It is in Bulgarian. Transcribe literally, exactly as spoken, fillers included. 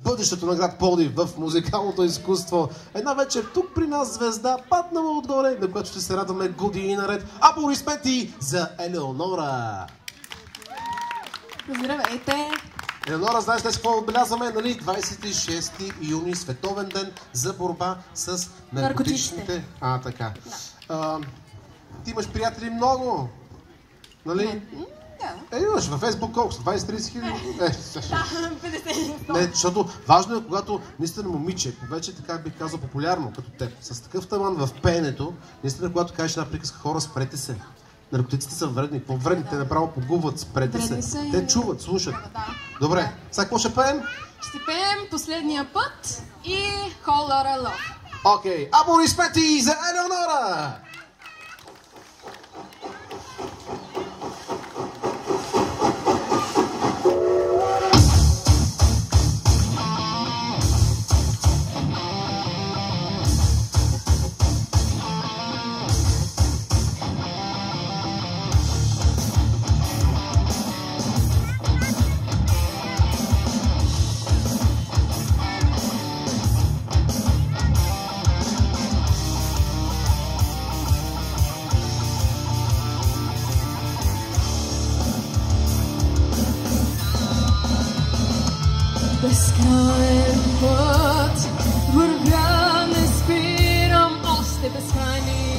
бъдещето на град Пловдив в музикалното изкуство. Една вечер тук при нас звезда, паднала отгоре, на която ще се радваме години наред. Аплодисменти за Елеонора! Здравейте! Елеонора, знаеш днес какво отбелязваме, нали? двадесет и шести юни, световен ден за борба с наркотичните... А, така. Да. А, ти имаш приятели много, нали? Да. Е, имаш във Фейсбук колко са? двадесет-тридесет хиляди? Е, Да, петдесет. не, защото важно е, когато наистина момиче, вече така бих казал популярно, като теб, с такъв талант в пеенето, наистина когато кажеш една приказка, хора, спрете се. Наркотиците са вредни. Какво вредни? Да. Те направо погубват. Спрете вредни се. Са Те и... чуват, слушат. Да, да. Добре. Сега какво ще пеем? Ще пеем Последния път и Whole Lotta Love. Окей. Аплодисменти за Елеонора! Безкрайен път, вървя, не спирам, още безкрайни